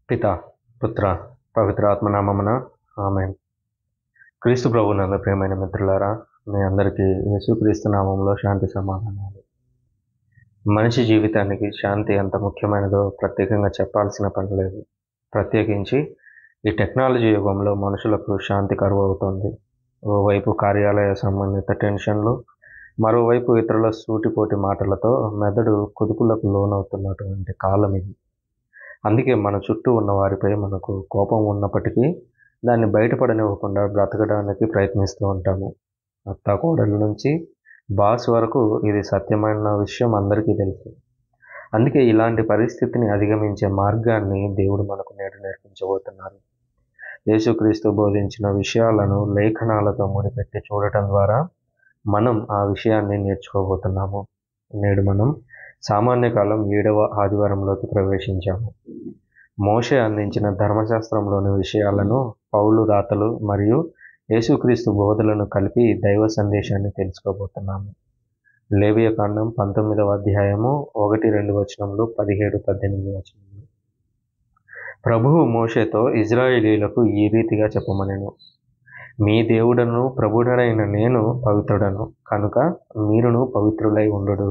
పిత పుత్ర పవిత్ర ఆత్మనామమున ఆమేన్. క్రీస్తు ప్రభువునందు ప్రియమైన మిత్రులారా, మీ అందరికీ యేసుక్రీస్తు నామంలో శాంతి సమాధానాలు. మనిషి జీవితానికి శాంతి ఎంత ముఖ్యమైనదో ప్రత్యేకంగా చెప్పాల్సిన పని లేదు. ప్రత్యేకించి ఈ టెక్నాలజీ యుగంలో మనుషులకు శాంతి కరువవుతోంది. ఓవైపు కార్యాలయ సంబంధిత టెన్షన్లు, మరోవైపు ఇతరుల సూటిపోటి మాటలతో మెదడు కుదుపులకు లోనవుతున్నటువంటి కాలం ఇది. అందుకే మన చుట్టూ ఉన్న వారిపై మనకు కోపం ఉన్నప్పటికీ దాన్ని బయటపడనివ్వకుండా బ్రతకడానికి ప్రయత్నిస్తూ ఉంటాము. అత్తాకోడళ్ళ నుంచి బాస్ వరకు ఇది సత్యమైన విషయం అందరికీ తెలుసు. అందుకే ఇలాంటి పరిస్థితిని అధిగమించే మార్గాన్ని దేవుడు మనకు నేడు నేర్పించబోతున్నారు. యేసుక్రీస్తు బోధించిన విషయాలను లేఖనాలతో ముడిపెట్టి చూడటం ద్వారా మనం ఆ విషయాన్ని నేర్చుకోబోతున్నాము. నేడు మనం సామాన్య కాలం 7వ ఆదివారంలోకి ప్రవేశించాము. మోషే అందించిన ధర్మశాస్త్రంలోని విషయాలను, పౌలు రాతలు మరియు యేసుక్రీస్తు బోధలను కలిపి దైవ సందేశాన్ని తెలుసుకోబోతున్నాము. లేవియకాండం 19వ అధ్యాయము 1-2 వచనములు, 17-18 వచనములు. ప్రభువు మోషేతో ఇజ్రాయేలీయులకు ఈ రీతిగా చెప్పమనెను: మీ దేవుడను ప్రభుడనైన నేను పవిత్రుడను, కనుక మీరును పవిత్రులై ఉండుడు.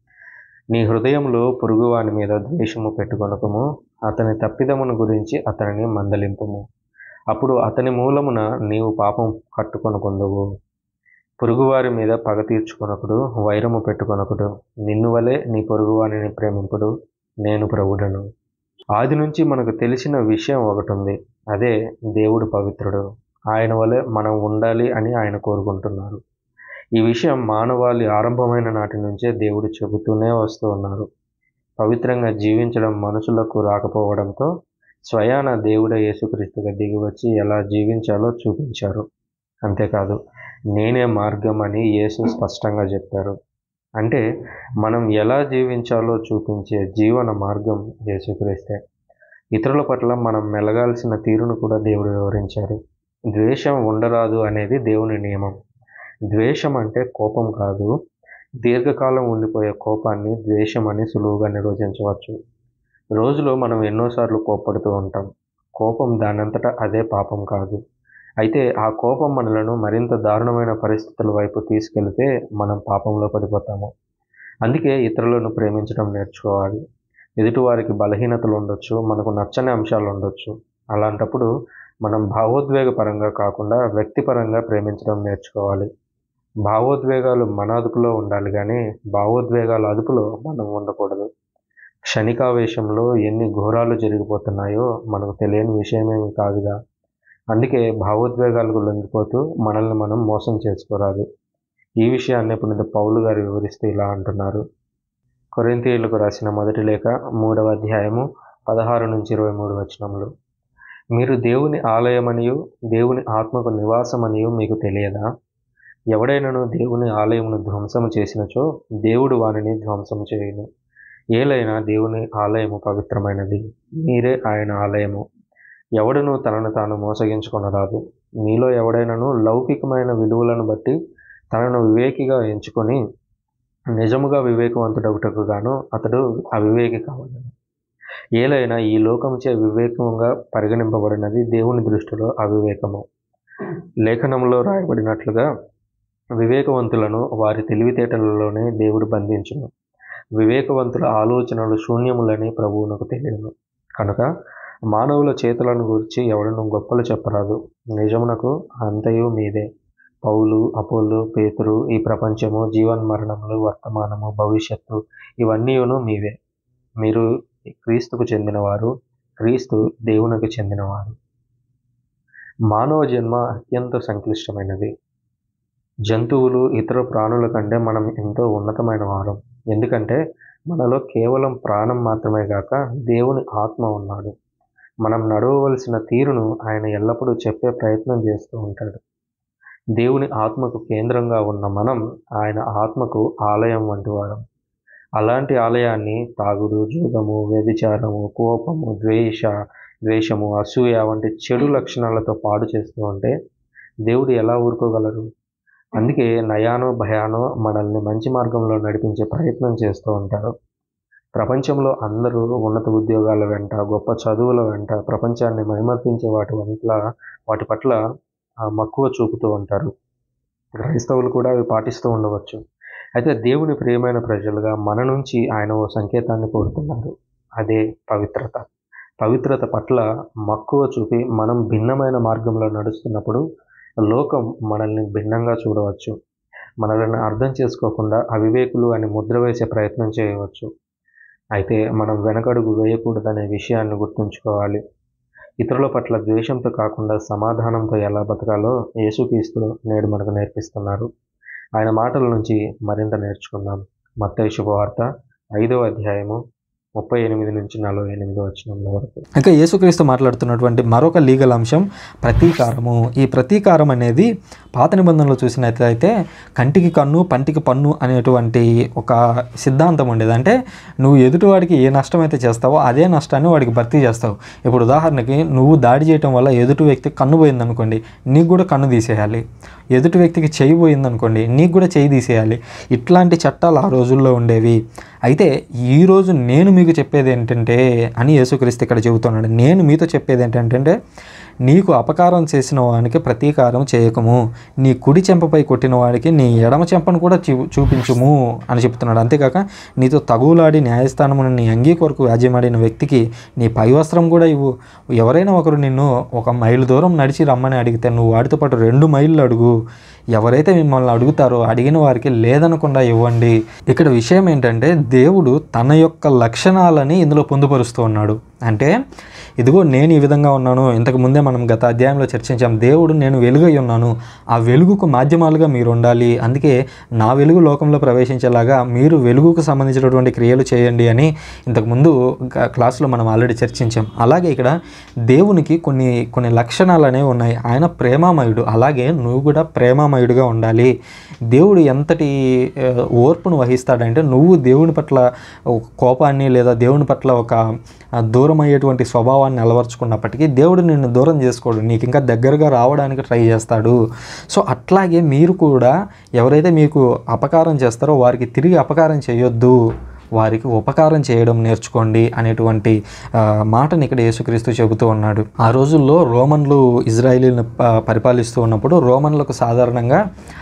నీ హృదయంలో పొరుగువాని మీద ద్వేషము పెట్టుకొనకము, అతని తప్పిదమును గురించి అతనిని మందలింపుము. అప్పుడు అతని మూలమున నీవు పాపం కట్టుకొనకుందువు. పొరుగువారి మీద పగ తీర్చుకొనకుడు, వైరము పెట్టుకొనకుడు. నిన్ను వలె నీ పొరుగువానిని ప్రేమింపుడు, నేను ప్రభుడను. ఆది నుంచి మనకు తెలిసిన విషయం ఒకటి ఉంది. అదే దేవుడు పవిత్రుడు. ఆయన వలె మనం ఉండాలి అని ఆయన కోరుకుంటున్నారు. ఈ విషయం మానవాళి ఆరంభమైన నాటి నుంచే దేవుడు చెబుతూనే వస్తూ ఉన్నారు. పవిత్రంగా జీవించడం మనుషులకు రాకపోవడంతో స్వయాన దేవుడే యేసుక్రీస్తుగా దిగివచ్చి ఎలా జీవించాలో చూపించారు. అంతేకాదు, నేనే మార్గం అని యేసు స్పష్టంగా చెప్పారు. అంటే మనం ఎలా జీవించాలో చూపించే జీవన మార్గం యేసుక్రీస్తే. ఇతరుల పట్ల మనం మెలగాల్సిన తీరును కూడా దేవుడు వివరించారు. ద్వేషం ఉండరాదు అనేది దేవుని నియమం. ద్వేషం అంటే కోపం కాదు. దీర్ఘకాలం ఉండిపోయే కోపాన్ని ద్వేషం అని సులువుగా నిర్వచించవచ్చు. రోజులో మనం ఎన్నోసార్లు కోప్పడుతూ ఉంటాం. కోపం దానంతటా అదే పాపం కాదు. అయితే ఆ కోపం మనలను మరింత దారుణమైన పరిస్థితుల వైపు తీసుకెళ్తే మనం పాపంలో పడిపోతాము. అందుకే ఇతరులను ప్రేమించడం నేర్చుకోవాలి. ఎదుటివారికి బలహీనతలు ఉండొచ్చు, మనకు నచ్చని అంశాలు ఉండొచ్చు. అలాంటప్పుడు మనం భావోద్వేగపరంగా కాకుండా వ్యక్తిపరంగా ప్రేమించడం నేర్చుకోవాలి. భావోద్వేగాలు మన అదుపులో ఉండాలి కానీ భావోద్వేగాల అదుపులో మనం ఉండకూడదు. క్షణికావేశంలో ఎన్ని ఘోరాలు జరిగిపోతున్నాయో మనకు తెలియని విషయమేమి కాదుగా. అందుకే భావోద్వేగాలకు లొంగిపోతూ మనల్ని మనం మోసం చేసుకోరాదు. ఈ విషయాన్ని పునీత పౌలు గారు వివరిస్తూ ఇలా అంటున్నారు. కొరింథీయులకు రాసిన మొదటి లేఖ 3వ అధ్యాయము 16-23 వచనములు. మీరు దేవుని ఆలయమనియు దేవుని ఆత్మకు నివాసమనియు మీకు తెలియదా? ఎవడైనను దేవుని ఆలయమును ధ్వంసము చేసినచో దేవుడు వానిని ధ్వంసము చేయును. ఏలైనా దేవుని ఆలయము పవిత్రమైనది, మీరే ఆయన ఆలయము. ఎవడును తనను తాను మోసగించుకొనరాదు. మీలో ఎవడైనను లౌకికమైన విలువలను బట్టి తనను వివేకిగా ఎంచుకొని నిజముగా వివేకవంతుడగుటకు గాను అతడు అవివేకి కావలెను. ఏలైనా ఈ లోకముచే వివేకముగా పరిగణింపబడినది దేవుని దృష్టిలో అవివేకము. లేఖనంలో రాయబడినట్లుగా వివేకవంతులను వారి తెలివితేటలలోనే దేవుడు బంధించును. వివేకవంతుల ఆలోచనలు శూన్యములని ప్రభువునకు తెలియను. కనుక మానవుల చేతులను గురించి ఎవడను గొప్పలు చెప్పరాదు. నిజమునకు అంతయు మీదే. పౌలు, అపోల్లో, పేతురు, ఈ ప్రపంచము, జీవన్మరణములు, వర్తమానము, భవిష్యత్తు ఇవన్నీయును మీవే. మీరు క్రీస్తుకు చెందినవారు, క్రీస్తు దేవునికి చెందినవారు. మానవ జన్మ అత్యంత సంక్లిష్టమైనది. జంతువులు, ఇతర ప్రాణుల కంటే మనం ఎంతో ఉన్నతమైన వారం. ఎందుకంటే మనలో కేవలం ప్రాణం మాత్రమే కాక దేవుని ఆత్మ ఉన్నాడు. మనం నడవవలసిన తీరును ఆయన ఎల్లప్పుడూ చెప్పే ప్రయత్నం చేస్తూ ఉంటాడు. దేవుని ఆత్మకు కేంద్రంగా ఉన్న మనం ఆయన ఆత్మకు ఆలయం వంటి వారం. అలాంటి ఆలయాన్ని తాగుడు, జూదము, వ్యభిచారము, కోపము, ద్వేషము, అసూయ వంటి చెడు లక్షణాలతో పాడు చేస్తూ ఉంటే దేవుడు ఎలా ఊరుకోగలరు? అందుకే నయానో భయానో మనల్ని మంచి మార్గంలో నడిపించే ప్రయత్నం చేస్తూ ఉంటారు. ప్రపంచంలో అందరూ ఉన్నత ఉద్యోగాల వెంట, గొప్ప చదువుల వెంట, ప్రపంచాన్ని మైమరిపించే వాటి పట్ల మక్కువ చూపుతూ ఉంటారు. క్రైస్తవులు కూడా అవి పాటిస్తూ ఉండవచ్చు. అయితే దేవుని ప్రియమైన ప్రజలుగా మన నుంచి ఆయన ఓ సంకేతాన్ని కోరుతున్నారు. అదే పవిత్రత. పవిత్రత పట్ల మక్కువ చూపి మనం భిన్నమైన మార్గంలో నడుస్తున్నప్పుడు లోకం మనల్ని భిన్నంగా చూడవచ్చు. మనల్ని అర్థం చేసుకోకుండా అవివేకులు అని ముద్ర వేసే ప్రయత్నం చేయవచ్చు. అయితే మనం వెనకడుగు వేయకూడదనే విషయాన్ని గుర్తుంచుకోవాలి. ఇతరుల పట్ల ద్వేషంతో కాకుండా సమాధానంతో ఎలా బతకాలో యేసుక్రీస్తు నేడు మనకు నేర్పిస్తున్నారు. ఆయన మాటల నుంచి మరింత నేర్చుకుందాం. మత్తయి శుభవార్త 5వ అధ్యాయము 38 నుంచి 48 వచనంలో వరకు. ఇంకా యేసుక్రీస్తు మాట్లాడుతున్నటువంటి మరొక లీగల్ అంశం ప్రతీకారము. ఈ ప్రతీకారం అనేది పాత నిబంధనలో చూసినట్లయితే కంటికి కన్ను పంటికి పన్ను అనేటువంటి ఒక సిద్ధాంతం ఉండేది. అంటే నువ్వు ఎదుటివాడికి ఏ నష్టం అయితే చేస్తావో అదే నష్టాన్ని వాడికి భర్తీ చేస్తావు. ఇప్పుడు ఉదాహరణకి నువ్వు దాడి చేయటం వల్ల ఎదుటి వ్యక్తికి కన్ను పోయిందనుకోండి, నీకు కూడా కన్ను తీసేయాలి. ఎదుటి వ్యక్తికి చెయ్యి పోయిందనుకోండి, నీకు కూడా చెయ్యి తీసేయాలి. ఇట్లాంటి చట్టాలు ఆ రోజుల్లో ఉండేవి. అయితే ఈరోజు నేను మీకు చెప్పేది ఏంటంటే అని యేసుక్రీస్తు ఇక్కడ చెబుతున్నాడు. నేను మీతో చెప్పేది ఏంటంటే నీకు అపకారం చేసిన వానికి ప్రతీకారం చేయకము, నీ కుడి చెంపపై కొట్టిన వాడికి నీ ఎడమ చెంపను కూడా చూపించుము అని చెప్తున్నాడు. అంతేకాక నీతో తగులాడి న్యాయస్థానమును నీ అంగీ కొరకు వ్యాజ్యమాడిన వ్యక్తికి నీ పై వస్త్రం కూడా ఇవ్వు. ఎవరైనా ఒకరు నిన్ను 1 మైలు దూరం నడిచి రమ్మని అడిగితే నువ్వు వాడితో పాటు 2 మైళ్ళు అడుగు. ఎవరైతే మిమ్మల్ని అడుగుతారో అడిగిన వారికి లేదనకుండా ఇవ్వండి. ఇక్కడ విషయం ఏంటంటే దేవుడు తన యొక్క లక్షణాలని ఇందులో పొందుపరుస్తూ ఉన్నాడు. అంటే ఇదిగో నేను ఈ విధంగా ఉన్నాను. ఇంతకు ముందే మనం గత అధ్యాయంలో చర్చించాం. దేవుడు నేను వెలుగై ఉన్నాను, ఆ వెలుగుకు మాధ్యమాలుగా మీరు ఉండాలి, అందుకే నా వెలుగు లోకంలో ప్రవేశించేలాగా మీరు వెలుగుకు సంబంధించినటువంటి క్రియలు చేయండి అని ఇంతకుముందు క్లాసులో మనం ఆల్రెడీ చర్చించాం. అలాగే ఇక్కడ దేవునికి కొన్ని లక్షణాలు అనేవి ఉన్నాయి. ఆయన ప్రేమామయుడు, అలాగే నువ్వు కూడా ప్రేమామయుడిగా ఉండాలి. దేవుడు ఎంతటి ఓర్పును వహిస్తాడంటే నువ్వు దేవుని పట్ల కోపాన్ని లేదా దేవుని పట్ల ఒక దూరం అయ్యేటువంటి స్వభావాన్ని అలవర్చుకున్నప్పటికీ దేవుడు నిన్ను దూరం చేసుకోడు, నీకు ఇంకా దగ్గరగా రావడానికి ట్రై చేస్తాడు. సో అట్లాగే మీరు కూడా ఎవరైతే మీకు అపకారం చేస్తారో వారికి తిరిగి అపకారం చేయొద్దు, వారికి ఉపకారం చేయడం నేర్చుకోండి అనేటువంటి మాటని ఇక్కడ యేసుక్రీస్తు చెబుతూ ఉన్నాడు. ఆ రోజుల్లో రోమన్లు ఇజ్రాయేలీని పరిపాలిస్తూ ఉన్నప్పుడు రోమన్లకు సాధారణంగా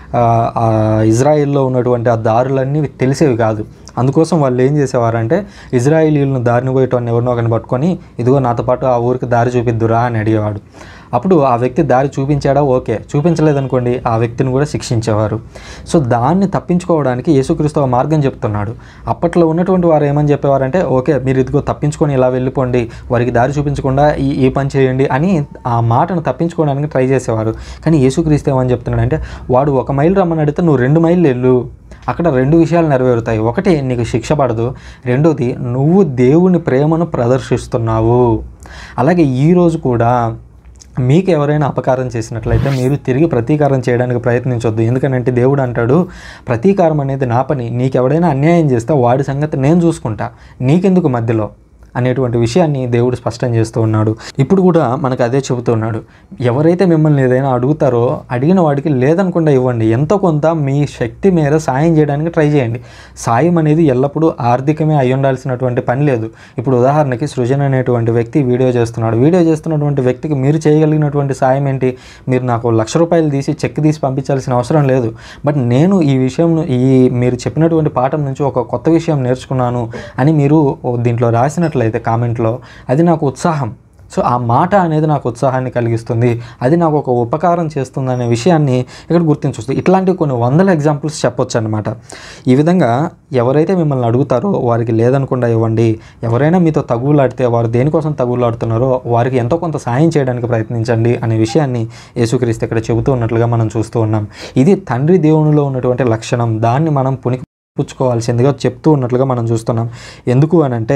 ఇజ్రాయిల్లో ఉన్నటువంటి ఆ దారులన్నీ తెలిసేవి కాదు. అందుకోసం వాళ్ళు ఏం చేసేవారంటే ఇజ్రాయేలీలను దారిని పోయేటోని ఎవరినో ఒకరిని పట్టుకొని ఇదిగో నాతో పాటు ఆ ఊరికి దారి చూపిద్దురా అని అడిగేవాడు. అప్పుడు ఆ వ్యక్తి దారి చూపించాడా, ఓకే. చూపించలేదనుకోండి ఆ వ్యక్తిని కూడా శిక్షించేవారు. సో దాన్ని తప్పించుకోవడానికి యేసుక్రీస్తు ఒక మార్గం చెప్తున్నాడు. అప్పట్లో ఉన్నటువంటి వారు ఏమని చెప్పేవారంటే ఓకే మీరు ఇదిగో తప్పించుకొని ఇలా వెళ్ళిపోండి, వారికి దారి చూపించకుండా ఈ పని చేయండి అని ఆ మాటను తప్పించుకోవడానికి ట్రై చేసేవారు. కానీ యేసుక్రీస్తు ఏమని చెప్తున్నాడంటే వాడు 1 మైలు రమ్మని అడిగితే నువ్వు 2 మైళ్ళు వెళ్ళు, అక్కడ 2 విషయాలు నెరవేరుతాయి. ఒకటి నీకు శిక్ష పడదు, రెండోది నువ్వు దేవుని ప్రేమను ప్రదర్శిస్తున్నావు. అలాగే ఈరోజు కూడా మీకు ఎవరైనా అపకారం చేసినట్లయితే మీరు తిరిగి ప్రతీకారం చేయడానికి ప్రయత్నించొద్దు. ఎందుకంటే దేవుడు అంటాడు ప్రతీకారం అనేది నా పని, నీకు ఎవడైనా అన్యాయం చేస్తే వాడి సంగతి నేను చూసుకుంటా, నీకెందుకు మధ్యలో అనేటువంటి విషయాన్ని దేవుడు స్పష్టం చేస్తూ ఉన్నాడు. ఇప్పుడు కూడా మనకు అదే చెబుతున్నాడు. ఎవరైతే మిమ్మల్ని ఏదైనా అడుగుతారో అడిగిన వాడికి లేదనకుండా ఇవ్వండి. ఎంతో కొంత మీ శక్తి మేర సాయం చేయడానికి ట్రై చేయండి. సాయం అనేది ఎల్లప్పుడూ ఆర్థికమే అయి ఉండాల్సినటువంటి పని లేదు. ఇప్పుడు ఉదాహరణకి సృజన్ అనేటువంటి వ్యక్తి వీడియో చేస్తున్నటువంటి వ్యక్తికి మీరు చేయగలిగినటువంటి సాయం ఏంటి? మీరు నాకు 1,00,000 రూపాయలు తీసి చెక్ తీసి పంపించాల్సిన అవసరం లేదు. బట్ నేను ఈ విషయం మీరు చెప్పినటువంటి పాఠం నుంచి ఒక కొత్త విషయం నేర్చుకున్నాను అని మీరు దీంట్లో రాసినట్లయితే కామెంట్లో అది నాకు ఉత్సాహం. సో ఆ మాట అనేది నాకు ఉత్సాహాన్ని కలిగిస్తుంది, అది నాకు ఒక ఉపకారం చేస్తుంది అనే విషయాన్ని ఇక్కడ గుర్తించవచ్చు. ఇట్లాంటి కొన్ని 100 ఎగ్జాంపుల్స్ చెప్పొచ్చు అనమాట. ఈ విధంగా ఎవరైతే మిమ్మల్ని అడుగుతారో వారికి లేదనకుండా ఇవ్వండి. ఎవరైనా మీతో తగులాడితే వారు దేనికోసం తగులాడుతున్నారో వారికి ఎంతో కొంత సాయం చేయడానికి ప్రయత్నించండి అనే విషయాన్ని యేసుక్రీస్తు ఇక్కడ చెబుతూ ఉన్నట్లుగా మనం చూస్తూ ఉన్నాం. ఇది తండ్రి దేవునిలో ఉన్నటువంటి లక్షణం, దాన్ని మనం పుచ్చుకోవాల్సిందిగా చెప్తూ ఉన్నట్లుగా మనం చూస్తున్నాం. ఎందుకు అని అంటే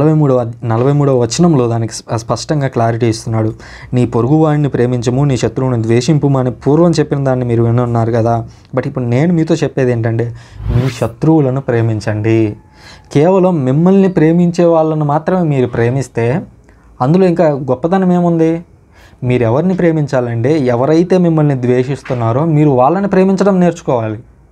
43వ వచనంలో దానికి స్పష్టంగా క్లారిటీ ఇస్తున్నాడు. నీ పొరుగువాడిని ప్రేమించము, నీ శత్రువుని ద్వేషింపు అని పూర్వం చెప్పిన దాన్ని మీరు వినున్నారు కదా. బట్ ఇప్పుడు నేను మీతో చెప్పేది ఏంటంటే మీ శత్రువులను ప్రేమించండి. కేవలం మిమ్మల్ని ప్రేమించే వాళ్ళను మాత్రమే మీరు ప్రేమిస్తే అందులో ఇంకా గొప్పతనం ఏముంది? మీరు ఎవరిని ప్రేమించాలంటే ఎవరైతే మిమ్మల్ని ద్వేషిస్తున్నారో మీరు వాళ్ళని ప్రేమించడం నేర్చుకోవాలి.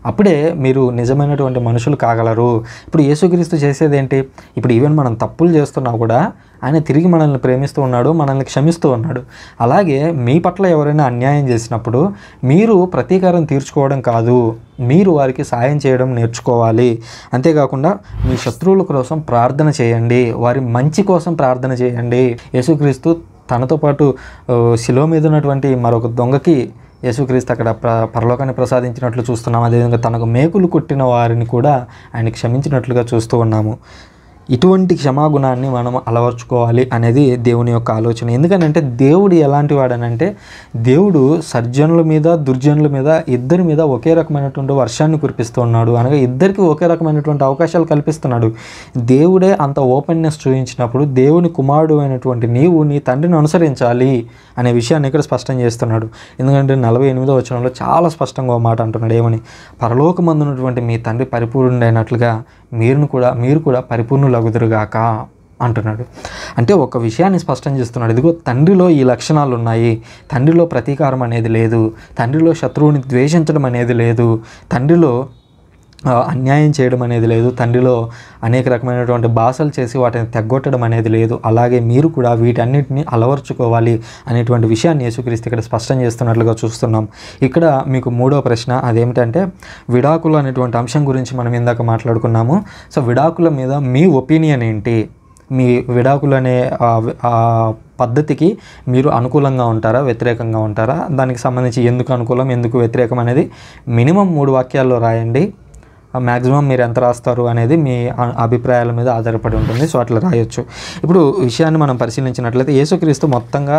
అప్పుడే మీరు నిజమైనటువంటి మనుషులు కాగలరు. ఇప్పుడు యేసుక్రీస్తు చేసేది ఏంటి? ఇప్పుడు ఈవెన్ మనం తప్పులు చేస్తున్నా కూడా ఆయన తిరిగి మనల్ని ప్రేమిస్తూ ఉన్నాడు, మనల్ని క్షమిస్తూ ఉన్నాడు. అలాగే మీ పట్ల ఎవరైనా అన్యాయం చేసినప్పుడు మీరు ప్రతీకారం తీర్చుకోవడం కాదు, మీరు వారికి సాయం చేయడం నేర్చుకోవాలి. అంతేకాకుండా మీ శత్రువుల కోసం ప్రార్థన చేయండి, వారి మంచి కోసం ప్రార్థన చేయండి. యేసుక్రీస్తు తనతో పాటు శిలువ మీద ఉన్నటువంటి మరొక దొంగకి యేసుక్రీస్తు అక్కడ పరలోకాన్ని ప్రసాదించినట్లు చూస్తున్నాం. అదేవిధంగా తనకు మేకులు కొట్టిన వారిని కూడా ఆయన క్షమించినట్లుగా చూస్తూ ఉన్నాము. ఇటువంటి క్షమాగుణాన్ని మనం అలవర్చుకోవాలి అనేది దేవుని యొక్క ఆలోచన. ఎందుకనంటే దేవుడు ఎలాంటి వాడనంటే, దేవుడు సజ్జనుల మీద దుర్జనుల మీద ఇద్దరి మీద ఒకే రకమైనటువంటి వర్షాన్ని కురిపిస్తూ ఉన్నాడు. అనగా ఇద్దరికి ఒకే రకమైనటువంటి అవకాశాలు కల్పిస్తున్నాడు. దేవుడే అంత ఓపెన్నెస్ చూపించినప్పుడు దేవుని కుమారుడు అయినటువంటి నీవు నీ తండ్రిని అనుసరించాలి అనే విషయాన్ని ఇక్కడ స్పష్టం చేస్తున్నాడు. ఎందుకంటే 48వ వచనంలో చాలా స్పష్టంగా ఒక మాట అంటున్నాడు. ఏమని? పరలోకమందున్నటువంటి మీ తండ్రి పరిపూర్ణుడైనట్లుగా మీరు కూడా పరిపూర్ణులగుదురుగాక అంటున్నాడు. అంటే ఒక విషయాన్ని స్పష్టం చేస్తున్నాడు. ఇదిగో తండ్రిలో ఈ లక్షణాలు ఉన్నాయి. తండ్రిలో ప్రతీకారం అనేది లేదు, తండ్రిలో శత్రువుని ద్వేషించడం అనేది లేదు, తండ్రిలో అన్యాయం చేయడం అనేది లేదు, తండ్రిలో అనేక రకమైనటువంటి భాషలు చేసి వాటిని తెగ్గొట్టడం అనేది లేదు. అలాగే మీరు కూడా వీటన్నిటిని అలవర్చుకోవాలి అనేటువంటి విషయాన్ని యేసుక్రీస్తు ఇక్కడ స్పష్టం చేస్తున్నట్లుగా చూస్తున్నాం. ఇక్కడ మీకు మూడో ప్రశ్న అదేమిటంటే, విడాకులు అనేటువంటి అంశం గురించి మనం ఇందాక మాట్లాడుకున్నాము. సో విడాకుల మీద మీ ఒపీనియన్ ఏంటి? మీ విడాకులు అనే పద్ధతికి మీరు అనుకూలంగా ఉంటారా, వ్యతిరేకంగా ఉంటారా? దానికి సంబంధించి ఎందుకు అనుకూలం, ఎందుకు వ్యతిరేకం అనేది మినిమం 3 వాక్యాల్లో రాయండి. మ్యాక్సిమం మీరు ఎంత రాస్తారు అనేది మీ అభిప్రాయాల మీద ఆధారపడి ఉంటుంది. సో అట్లా రాయొచ్చు. ఇప్పుడు విషయాన్ని మనం పరిశీలించినట్లయితే యేసుక్రీస్తు మొత్తంగా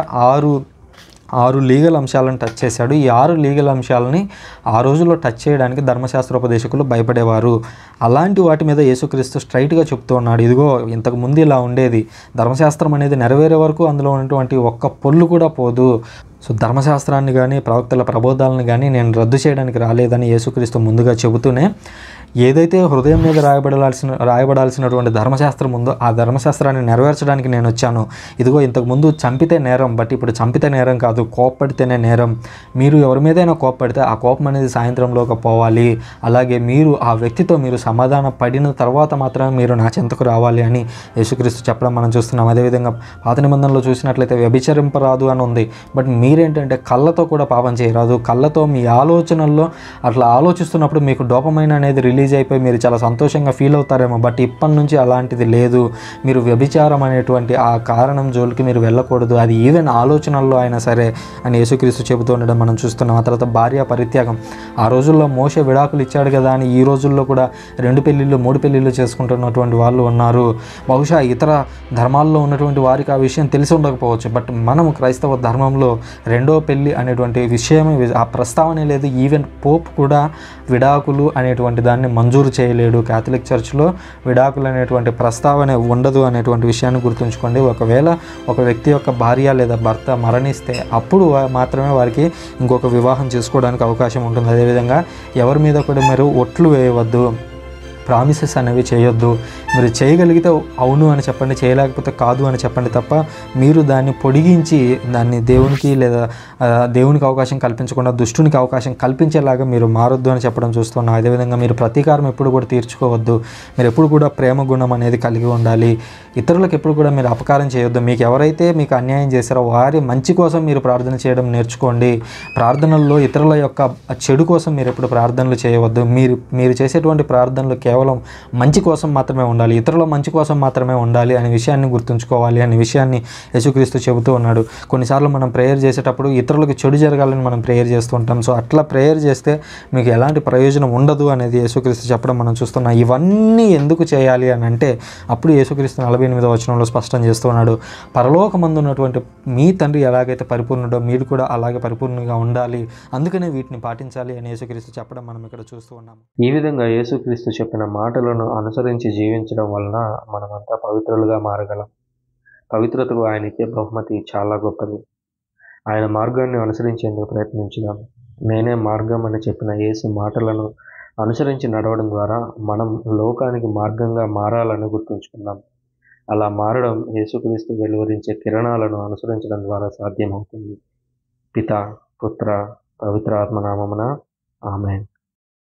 6 లీగల్ అంశాలను టచ్ చేశాడు. ఈ 6 లీగల్ అంశాలని ఆ రోజుల్లో టచ్ చేయడానికి ధర్మశాస్త్రోపదేశకులు భయపడేవారు. అలాంటి వాటి మీద యేసుక్రీస్తు స్ట్రైట్గా చెప్తూ ఉన్నాడు. ఇదిగో ఇంతకు ముందు ఇలా ఉండేది, ధర్మశాస్త్రం అనేది నెరవేరే వరకు అందులో ఉన్నటువంటి ఒక్క పొల్లు కూడా పోదు. సో ధర్మశాస్త్రాన్ని కానీ ప్రవక్తల ప్రబోధాలను కానీ నేను రద్దు చేయడానికి రాలేదని యేసుక్రీస్తు ముందుగా చెబుతూనే, ఏదైతే హృదయం మీద రాయబడాల్సినటువంటి ధర్మశాస్త్రం ఉందో ఆ ధర్మశాస్త్రాన్ని నెరవేర్చడానికి నేను వచ్చాను. ఇదిగో ఇంతకుముందు చంపితే నేరం, బట్ ఇప్పుడు చంపితే నేరం కాదు, కోప్పడితేనే నేరం. మీరు ఎవరి మీదైనా కోప్పడితే ఆ కోపం అనేది సాయంత్రంలోకి పోవాలి. అలాగే మీరు ఆ వ్యక్తితో మీరు సమాధాన పడిన తర్వాత మాత్రమే మీరు నా చెంతకు రావాలి అని యేసుక్రీస్తు చెప్పడం మనం చూస్తున్నాం. అదేవిధంగా పాత నిబంధనలో చూసినట్లయితే వ్యభిచరింపరాదు అని ఉంది. బట్ మీరేంటంటే కళ్ళతో కూడా పాపం చేయరాదు. కళ్ళతో మీ ఆలోచనల్లో అట్లా ఆలోచిస్తున్నప్పుడు మీకు డోపమైన్ అనేది రిలీజ్ అయిపోయి మీరు చాలా సంతోషంగా ఫీల్ అవుతారేమో. బట్ ఇప్పటి నుంచి అలాంటిది లేదు. మీరు వ్యభిచారం అనేటువంటి ఆ కారణం జోలికి మీరు వెళ్ళకూడదు, అది ఈవెన్ ఆలోచనల్లో అయినా సరే అని యేసుక్రీస్తు చెబుతూ ఉండడం మనం చూస్తున్నాం. ఆ తర్వాత భార్య పరిత్యాగం. ఆ రోజుల్లో మోషే విడాకులు ఇచ్చాడు కదా అని ఈ రోజుల్లో కూడా 2 పెళ్ళిళ్ళు 3 పెళ్ళిళ్ళు చేసుకుంటున్నటువంటి వాళ్ళు ఉన్నారు. బహుశా ఇతర ధర్మాల్లో ఉన్నటువంటి వారికి ఆ విషయం తెలిసి ఉండకపోవచ్చు. బట్ మనం క్రైస్తవ ధర్మంలో 2వ పెళ్ళి అనేటువంటి విషయమే ఆ ప్రస్తావనే లేదు. ఈవెన్ పోప్ కూడా విడాకులు అనేటువంటి దాన్ని మంజూరు చేయలేడు. క్యాథలిక్ చర్చ్లో విడాకులు అనేటువంటి ప్రస్తావన ఉండదు అనేటువంటి విషయాన్ని గుర్తుంచుకోండి. ఒకవేళ ఒక వ్యక్తి యొక్క భార్య లేదా భర్త మరణిస్తే అప్పుడు మాత్రమే వారికి ఇంకొక వివాహం చేసుకోవడానికి అవకాశం ఉంటుంది. అదేవిధంగా ఎవరి మీద కూడా మీరు ఒట్లు వేయవద్దు, ప్రామిసెస్ అనేవి చేయొద్దు. మీరు చేయగలిగితే అవును అని చెప్పండి, చేయలేకపోతే కాదు అని చెప్పండి తప్ప మీరు దాన్ని పొడిగించి దాన్ని దేవునికి లేదా దేవునికి అవకాశం కల్పించకుండా దుష్టునికి అవకాశం కల్పించేలాగా మీరు మారొద్దు అని చెప్పడం చూస్తున్నాం. అదేవిధంగా మీరు ప్రతీకారం ఎప్పుడు కూడా తీర్చుకోవద్దు. మీరు ఎప్పుడు కూడా ప్రేమ గుణం అనేది కలిగి ఉండాలి. ఇతరులకు ఎప్పుడు కూడా మీరు అపకారం చేయొద్దు. మీకు ఎవరైతే మీకు అన్యాయం చేశారో వారి మంచి కోసం మీరు ప్రార్థన చేయడం నేర్చుకోండి. ప్రార్థనల్లో ఇతరుల యొక్క చెడు కోసం మీరు ఎప్పుడు ప్రార్థనలు చేయవద్దు. మీరు చేసేటువంటి ప్రార్థనలు కేవలం మంచి కోసం మాత్రమే ఉండాలి, ఇతరుల మంచి కోసం మాత్రమే ఉండాలి అనే విషయాన్ని గుర్తుంచుకోవాలి అనే విషయాన్ని యేసుక్రీస్తు చెబుతూ ఉన్నాడు. కొన్నిసార్లు మనం ప్రేయర్ చేసేటప్పుడు ఇతరులకు చెడు జరగాలని మనం ప్రేయర్ చేస్తూ ఉంటాం. సో అట్లా ప్రేయర్ చేస్తే మీకు ఎలాంటి ప్రయోజనం ఉండదు అనేది యేసుక్రీస్తు చెప్పడం మనం చూస్తున్నాం. ఇవన్నీ ఎందుకు చేయాలి అని అంటే అప్పుడు యేసుక్రీస్తు 48వ వచనంలో స్పష్టం చేస్తున్నాడు. పరలోకమందు ఉన్నటువంటి మీ తండ్రి ఎలాగైతే పరిపూర్ణుడో మీరు కూడా అలాగే పరిపూర్ణంగా ఉండాలి, అందుకనే వీటిని పాటించాలి అని యేసుక్రీస్తు చెప్పడం మనం ఇక్కడ చూస్తూ ఉన్నాము. ఈ విధంగా యేసుక్రీస్తు చెప్పిన మాటలను అనుసరించి జీవించడం వలన మనమంతా పవిత్రులుగా మారగలం. పవిత్రతకు ఆయన ఇచ్చే బహుమతి చాలా గొప్పది. ఆయన మార్గాన్ని అనుసరించేందుకు ప్రయత్నించుదాం. నేనే మార్గం అని చెప్పిన యేసు మాటలను అనుసరించి నడవడం ద్వారా మనం లోకానికి మార్గంగా మారాలని గుర్తుంచుకుందాం. అలా మారడం యేసుక్రీస్తు వెలువరించే కిరణాలను అనుసరించడం ద్వారా సాధ్యమవుతుంది. పిత, పుత్ర, పవిత్ర ఆత్మ నామమున ఆమేన్.